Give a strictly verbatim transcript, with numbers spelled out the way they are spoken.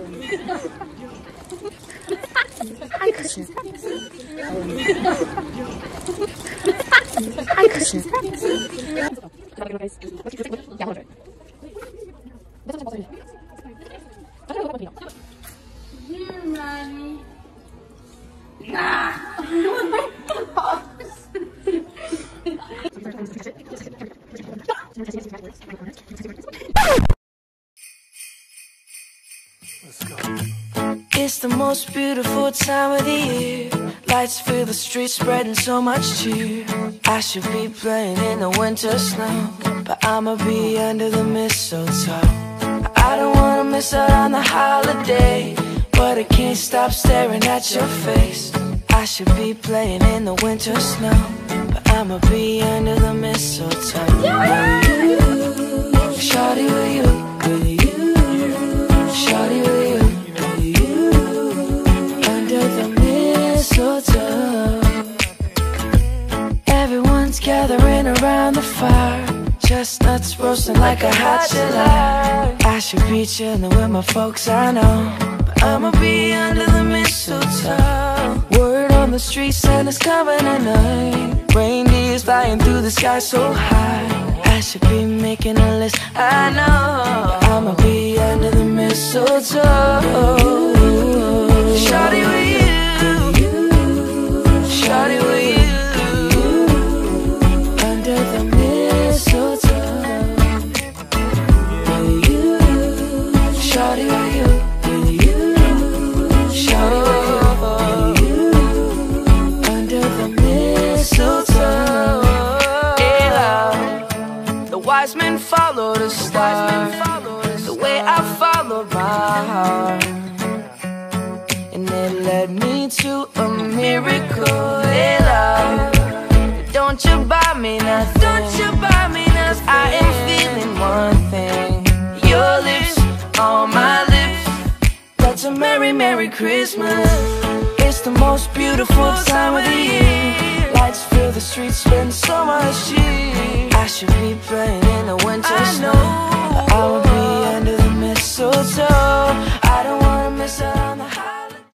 太可惜了，太可惜了。 It's the most beautiful time of the year. Lights fill the streets, spreading so much cheer. I should be playing in the winter snow, but I'ma be under the mistletoe. I don't wanna miss out on the holiday, but I can't stop staring at your face. I should be playing in the winter snow, but I'ma be under the mistletoe. With you, shawty, with you, with you, shawty, with you, with you, under the mistletoe. Everyone's gathering around the fire, chestnuts roasting like a hot July. I should be chilling with my folks, I know, but I'ma be under the mistletoe. Word on the street, Santa's coming at night. Reindeer's flying through the sky so high. I should be making a list, I know, but I'ma be under the mistletoe. Shawty with you, shawty with you, under the mistletoe. With you, shawty with you, with you, shawty with you, under the mistletoe. Yeah, the wise men follow the star, the way I follow my heart, and it led me to a miracle. Hey, love, don't you buy me nothing, don't you buy me nothing. I am feeling one thing, your lips on my lips. That's a merry, merry Christmas. It's the most beautiful time of the year. Lights fill the streets, spend so much cheer. I should be playing in the winter snow, but I will